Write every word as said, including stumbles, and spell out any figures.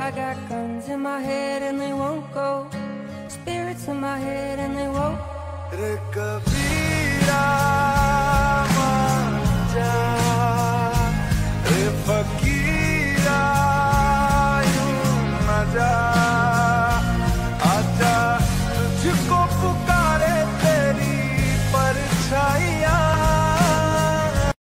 I got guns in my head and they won't go, spirits in my head and they won't